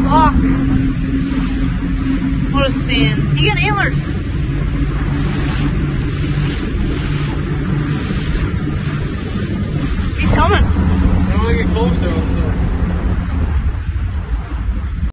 Fuck. What a stand. He got antlers. He's coming. I don't want to get close to him, so.